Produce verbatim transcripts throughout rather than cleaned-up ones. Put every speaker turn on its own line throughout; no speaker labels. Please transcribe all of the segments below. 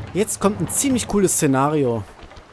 Jetzt kommt ein ziemlich cooles Szenario.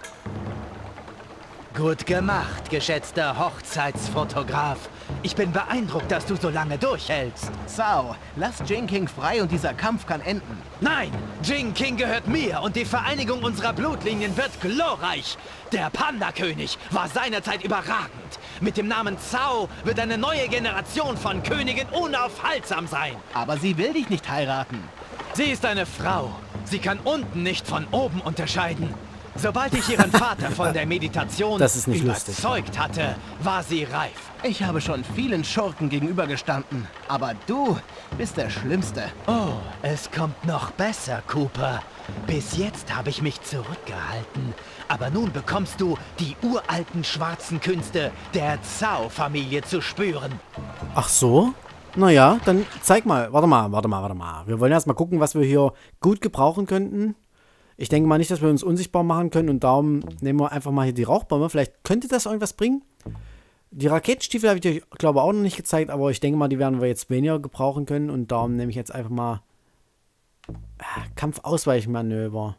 Gut gemacht, geschätzter Hochzeitsfotograf. Ich bin beeindruckt, dass du so lange durchhältst.
Zhao, lass Jing King frei und dieser Kampf kann enden.
Nein, Jing King gehört mir und die Vereinigung unserer Blutlinien wird glorreich. Der Panda-König war seinerzeit überragend. Mit dem Namen Zhao wird eine neue Generation von Königen unaufhaltsam sein.
Aber sie will dich nicht heiraten.
Sie ist eine Frau. Sie kann unten nicht von oben unterscheiden. Sobald ich ihren Vater von der Meditation
das ist nicht lustig.
überzeugt hatte, war sie reif.
Ich habe schon vielen Schurken gegenübergestanden, aber du bist der Schlimmste.
Oh, es kommt noch besser, Cooper. Bis jetzt habe ich mich zurückgehalten. Aber nun bekommst du die uralten schwarzen Künste der Zhao-Familie zu spüren.
Ach so? Naja, dann zeig mal. Warte mal, warte mal, warte mal. Wir wollen erst mal gucken, was wir hier gut gebrauchen könnten. Ich denke mal nicht, dass wir uns unsichtbar machen können und darum nehmen wir einfach mal hier die Rauchbombe. Vielleicht könnte das irgendwas bringen. Die Raketenstiefel habe ich dir, glaube ich, auch noch nicht gezeigt, aber ich denke mal, die werden wir jetzt weniger gebrauchen können und darum nehme ich jetzt einfach mal äh, Kampfausweichmanöver.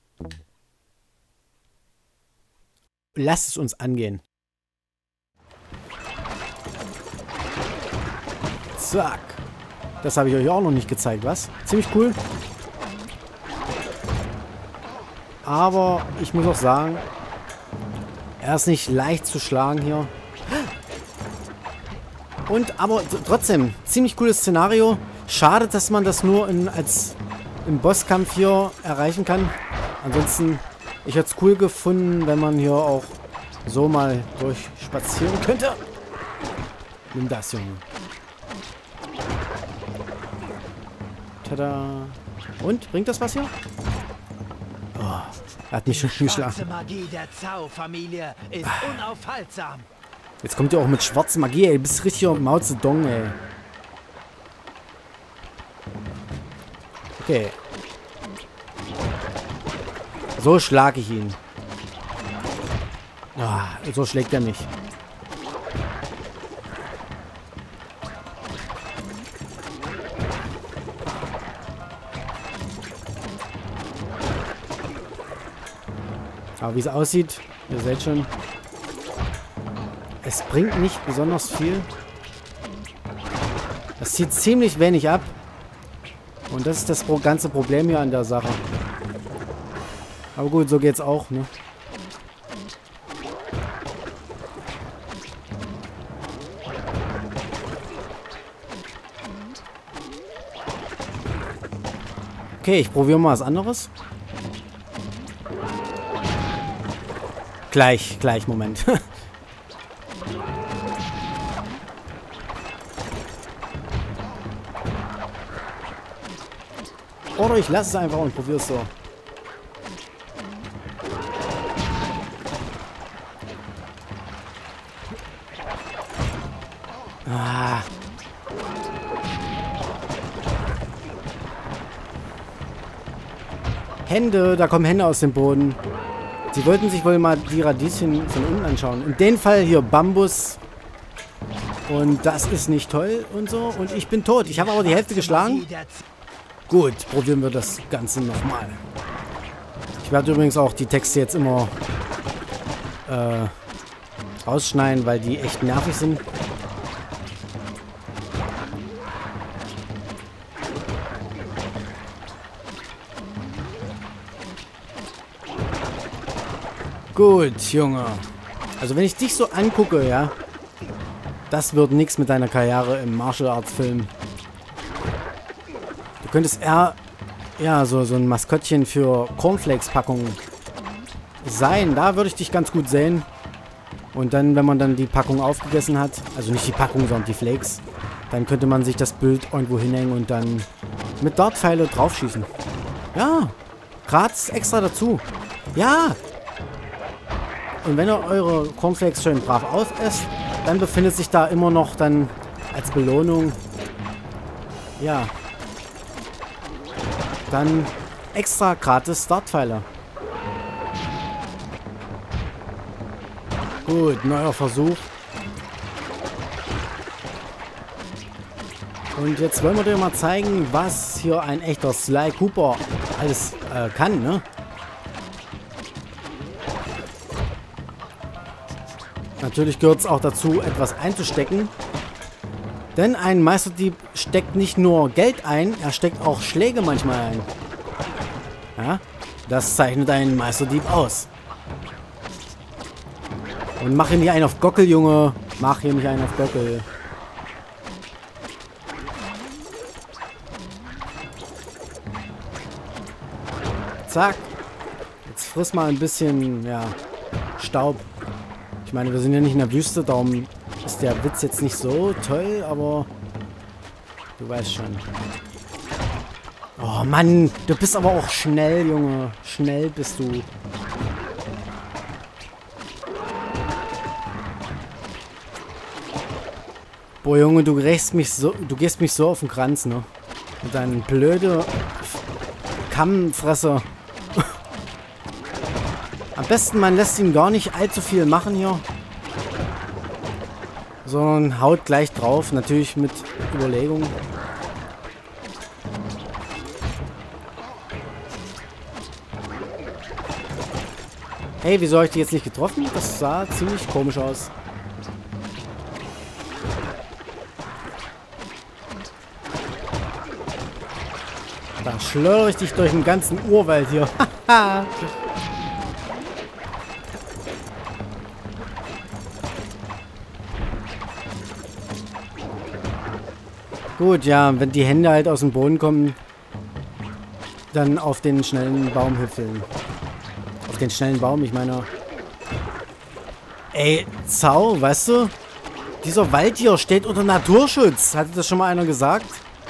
Lasst es uns angehen. Zack. Das habe ich euch auch noch nicht gezeigt, was? Ziemlich cool. Aber ich muss auch sagen, er ist nicht leicht zu schlagen hier. Und aber trotzdem, ziemlich cooles Szenario. Schade, dass man das nur in, als im Bosskampf hier erreichen kann. Ansonsten, ich hätte es cool gefunden, wenn man hier auch so mal durchspazieren könnte. Nimm das, Junge. Tada. Und, bringt das was hier? Oh, er hat mich schon geschlagen.
Die Magie der Zhao-Familie ist unaufhaltsam.
Jetzt kommt ihr auch mit schwarzer Magie, ey. Du bist richtig Mao Zedong, ey. Okay. So schlage ich ihn. Ah, so schlägt er mich. Aber wie es aussieht, ihr seht schon, es bringt nicht besonders viel. Es zieht ziemlich wenig ab. Und das ist das ganze Problem hier an der Sache. Aber gut, so geht's auch, ne? Okay, ich probiere mal was anderes. Gleich, gleich, Moment. Oder ich lasse es einfach und probiere es so. Ah. Hände, da kommen Hände aus dem Boden. Sie wollten sich wohl mal die Radieschen von unten anschauen. In dem Fall hier Bambus. Und das ist nicht toll und so. Und ich bin tot. Ich habe aber die Hälfte geschlagen. Gut, probieren wir das Ganze nochmal. Ich werde übrigens auch die Texte jetzt immer äh, rausschneiden, weil die echt nervig sind. Gut, Junge. Also wenn ich dich so angucke, ja, das wird nichts mit deiner Karriere im Martial Arts Film. Du könntest eher, ja, so, so ein Maskottchen für Cornflakes-Packungen sein. Da würde ich dich ganz gut sehen. Und dann, wenn man dann die Packung aufgegessen hat, also nicht die Packung, sondern die Flakes, dann könnte man sich das Bild irgendwo hinhängen und dann mit Dartpfeile draufschießen. Ja, Graz extra dazu. Ja. Und wenn ihr eure Cornflakes schön brav aufesst, dann befindet sich da immer noch dann als Belohnung, ja, dann extra gratis Dartpfeile. Gut, neuer Versuch. Und jetzt wollen wir dir mal zeigen, was hier ein echter Sly Cooper alles äh, kann, ne? Natürlich gehört es auch dazu, etwas einzustecken. Denn ein Meisterdieb steckt nicht nur Geld ein, er steckt auch Schläge manchmal ein. Ja? Das zeichnet einen Meisterdieb aus. Und mach hier nicht einen auf Gockel, Junge. Mach hier nicht einen auf Gockel. Zack. Jetzt friss mal ein bisschen, ja, Staub. Ich meine, wir sind ja nicht in der Wüste, darum ist der Witz jetzt nicht so toll, aber du weißt schon. Oh Mann, du bist aber auch schnell, Junge. Schnell bist du. Boah, Junge, du gehst mich so, du gehst mich so auf den Kranz, ne? Mit deinen blöde Kammfresser. Am besten, man lässt ihn gar nicht allzu viel machen hier. Sondern haut gleich drauf. Natürlich mit Überlegung. Hey, wieso habe ich die jetzt nicht getroffen? Das sah ziemlich komisch aus. Da schlöre ich dich durch den ganzen Urwald hier. Gut, ja, wenn die Hände halt aus dem Boden kommen, dann auf den schnellen Baum hüpfeln. Auf den schnellen Baum, ich meine... Ey, Zau, weißt du? Dieser Wald hier steht unter Naturschutz. Hatte das schon mal einer gesagt?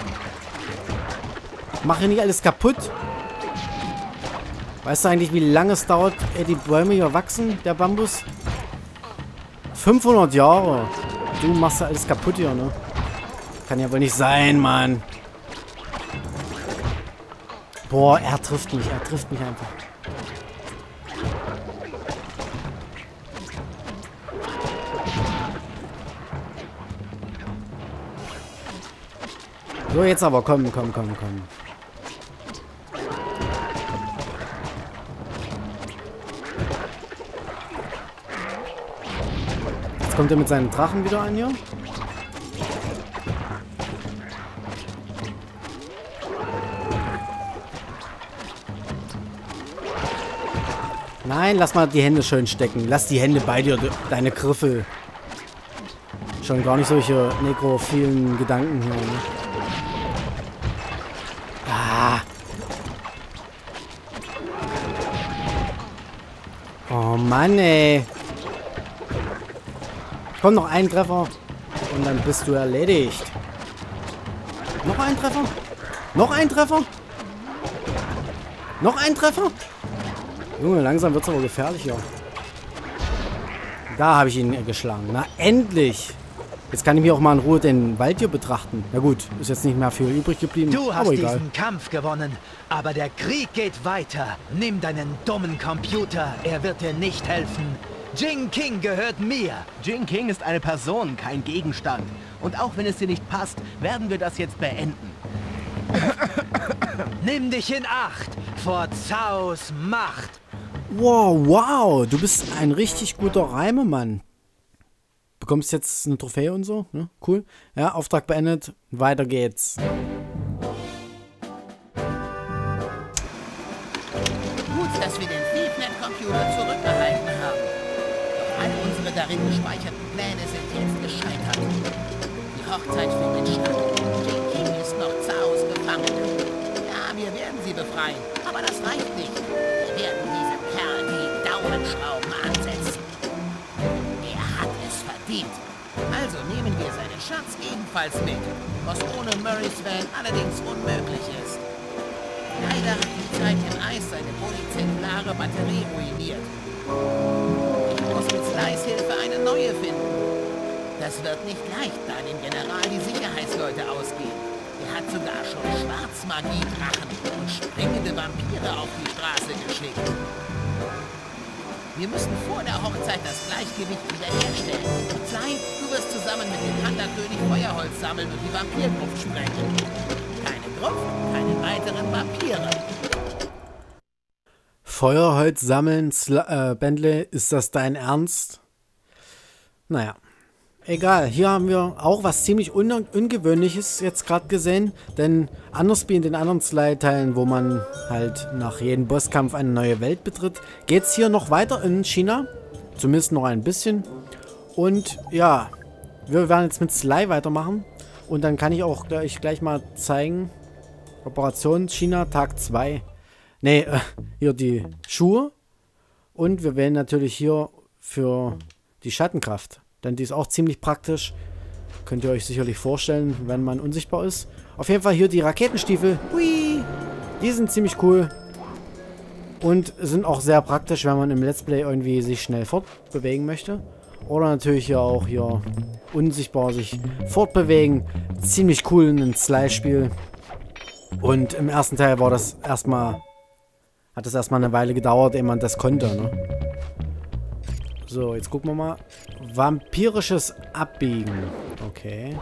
Mach hier nicht alles kaputt. Weißt du eigentlich, wie lange es dauert, ehe die Bäume hier wachsen, der Bambus? fünfhundert Jahre. Du machst ja alles kaputt hier, ne? Kann ja wohl nicht sein, Mann. Boah, er trifft mich. Er trifft mich einfach. So, jetzt aber. Komm, komm, komm, komm. Jetzt kommt er mit seinen Drachen wieder an hier. Nein, lass mal die Hände schön stecken. Lass die Hände bei dir, deine Griffel. Schon gar nicht solche nekrophilen Gedanken hier, ne? Ah. Oh Mann, ey. Komm, noch ein Treffer. Und dann bist du erledigt. Noch ein Treffer? Noch ein Treffer? Noch ein Treffer? Junge, langsam wird es aber gefährlich, ja. Da habe ich ihn geschlagen. Na, endlich! Jetzt kann ich mir auch mal in Ruhe den Wald hier betrachten. Na gut, ist jetzt nicht mehr viel übrig geblieben.
Du hast
aber egal.
diesen Kampf gewonnen, aber der Krieg geht weiter. Nimm deinen dummen Computer, er wird dir nicht helfen. Jing King gehört mir.
Jing King ist eine Person, kein Gegenstand. Und auch wenn es dir nicht passt, werden wir das jetzt beenden.
Nimm dich in Acht vor Zaus Macht.
Wow, wow, du bist ein richtig guter Reimemann. Bekommst jetzt eine Trophäe und so, ne? Cool. Ja, Auftrag beendet. Weiter geht's.
Gut, dass wir den ThiefNet-Computer zurückerhalten haben. Doch all unsere darin gespeicherten Pläne sind jetzt gescheitert. Die Hochzeit findet statt. Jing King ist noch Zaus Gefangene. Ja, wir werden sie befreien, aber das reicht nicht. Wir werden diesem Kerl die Daumenschrauben ansetzen. Er hat es verdient. Also nehmen wir seinen Schatz ebenfalls mit, was ohne Murrays Van allerdings unmöglich ist. Leider hat die Zeit im Eis seine polyzellulare Batterie ruiniert. Ich muss mit Slice Hilfe eine neue finden. Das wird nicht leicht, da dem General die Sicherheitsleute ausgehen. Er hat sogar schon Schwarzmagie-Drachen und springende Vampire auf die Straße geschickt. Wir müssen vor der Hochzeit das Gleichgewicht wiederherstellen. Sly, du wirst zusammen mit dem Panda-König Feuerholz sammeln und die Vampirgruft sprengen. Keine Gruft, keine weiteren Vampire.
Feuerholz sammeln, Sla äh, Bentley, ist das dein Ernst? Naja, egal. Hier haben wir auch was ziemlich un Ungewöhnliches jetzt gerade gesehen, denn anders wie in den anderen Sly-Teilen, wo man halt nach jedem Bosskampf eine neue Welt betritt, geht es hier noch weiter in China, zumindest noch ein bisschen. Und ja, wir werden jetzt mit Sly weitermachen und dann kann ich auch gleich, gleich mal zeigen, Operation China Tag zwei. Ne, äh, hier die Schuhe. Und wir wählen natürlich hier für die Schattenkraft. Denn die ist auch ziemlich praktisch. Könnt ihr euch sicherlich vorstellen, wenn man unsichtbar ist. Auf jeden Fall hier die Raketenstiefel. Hui! Die sind ziemlich cool. Und sind auch sehr praktisch, wenn man im Let's Play irgendwie sich schnell fortbewegen möchte. Oder natürlich hier auch hier unsichtbar sich fortbewegen. Ziemlich cool in einem Sly-Spiel. Und im ersten Teil war das erstmal... Hat es erstmal eine Weile gedauert, ehe man das konnte, ne? So, jetzt gucken wir mal. Vampirisches Abbiegen. Okay.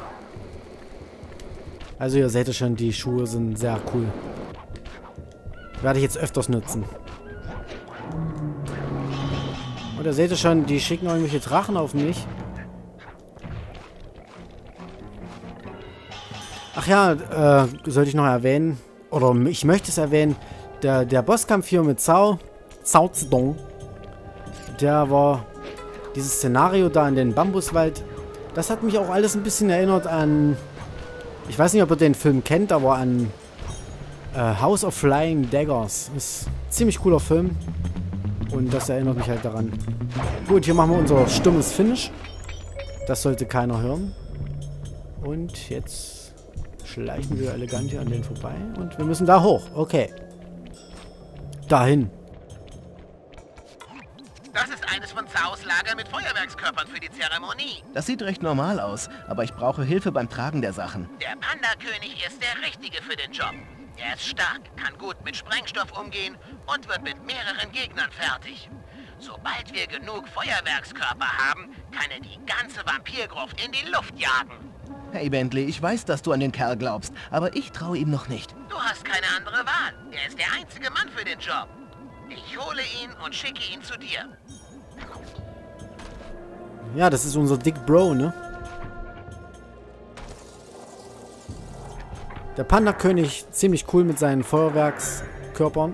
Also ihr seht ja schon, die Schuhe sind sehr cool. Werde ich jetzt öfters nutzen. Und ihr seht ja schon, die schicken irgendwelche Drachen auf mich. Ach ja, äh, sollte ich noch erwähnen, oder ich möchte es erwähnen, Der, der Bosskampf hier mit Cao, Cao Zedong, der war dieses Szenario da in den Bambuswald. Das hat mich auch alles ein bisschen erinnert an, ich weiß nicht, ob ihr den Film kennt, aber an äh, House of Flying Daggers. Ist ein ziemlich cooler Film und das erinnert mich halt daran. Gut, hier machen wir unser stummes Finish. Das sollte keiner hören. Und jetzt schleichen wir elegant hier an den vorbei und wir müssen da hoch. Okay. Dahin.
Das ist eines von Caos Lager mit Feuerwerkskörpern für die Zeremonie.
Das sieht recht normal aus, aber ich brauche Hilfe beim Tragen der Sachen.
Der Panda-König ist der Richtige für den Job. Er ist stark, kann gut mit Sprengstoff umgehen und wird mit mehreren Gegnern fertig. Sobald wir genug Feuerwerkskörper haben, kann er die ganze Vampirgruft in die Luft jagen.
Hey Bentley, ich weiß, dass du an den Kerl glaubst, aber ich traue ihm noch nicht.
Du hast keine andere Wahl. Er ist der einzige Mann für den Job. Ich hole ihn und schicke ihn zu dir.
Ja, das ist unser Dick Bro, ne? Der Panda-König, ziemlich cool mit seinen Feuerwerkskörpern.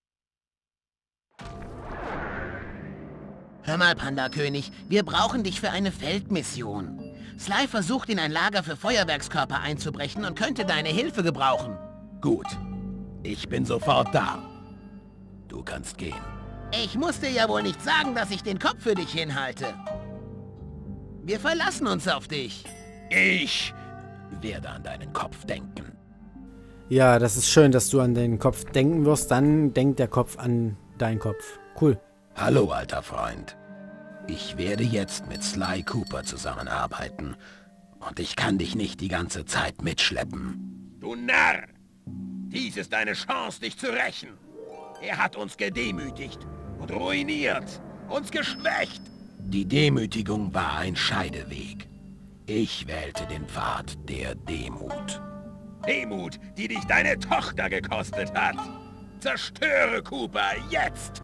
Hör mal, Panda-König, wir brauchen dich für eine Feldmission. Sly versucht, in ein Lager für Feuerwerkskörper einzubrechen und könnte deine Hilfe gebrauchen.
Gut. Ich bin sofort da. Du kannst gehen.
Ich muss dir ja wohl nicht sagen, dass ich den Kopf für dich hinhalte. Wir verlassen uns auf dich.
Ich werde an deinen Kopf denken.
Ja, das ist schön, dass du an den Kopf denken wirst. Dann denkt der Kopf an deinen Kopf. Cool.
Hallo, alter Freund. Ich werde jetzt mit Sly Cooper zusammenarbeiten. Und ich kann dich nicht die ganze Zeit mitschleppen.
Du Narr! Dies ist deine Chance, dich zu rächen. Er hat uns gedemütigt und ruiniert, uns geschwächt.
Die Demütigung war ein Scheideweg. Ich wählte den Pfad der Demut.
Demut, die dich deine Tochter gekostet hat. Zerstöre Cooper jetzt!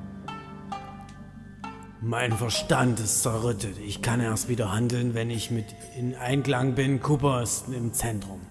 Mein Verstand ist zerrüttet. Ich kann erst wieder handeln, wenn ich mit in Einklang bin. Cooper ist im Zentrum.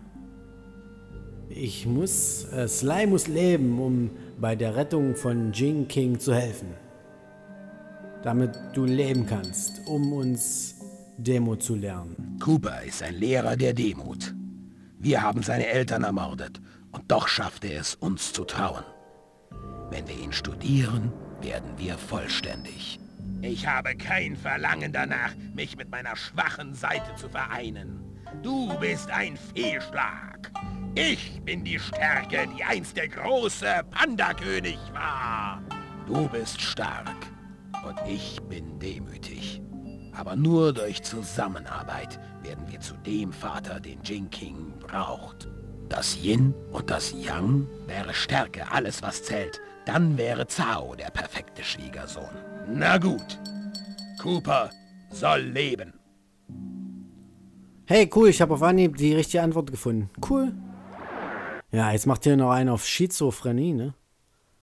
Ich muss, äh, Sly muss leben, um bei der Rettung von Jing King zu helfen. Damit du leben kannst, um uns Demut zu lernen.
Cooper ist ein Lehrer der Demut. Wir haben seine Eltern ermordet und doch schafft er es, uns zu trauen. Wenn wir ihn studieren, werden wir vollständig.
Ich habe kein Verlangen danach, mich mit meiner schwachen Seite zu vereinen. Du bist ein Fehlschlag. Ich bin die Stärke, die einst der große Panda-König war.
Du bist stark und ich bin demütig. Aber nur durch Zusammenarbeit werden wir zu dem Vater, den Jing King braucht. Das Yin und das Yang wäre Stärke alles, was zählt. Dann wäre Cao der perfekte Schwiegersohn.
Na gut. Cooper soll leben.
Hey, cool, ich habe auf Anhieb die richtige Antwort gefunden. Cool. Ja, jetzt macht hier noch einen auf Schizophrenie, ne?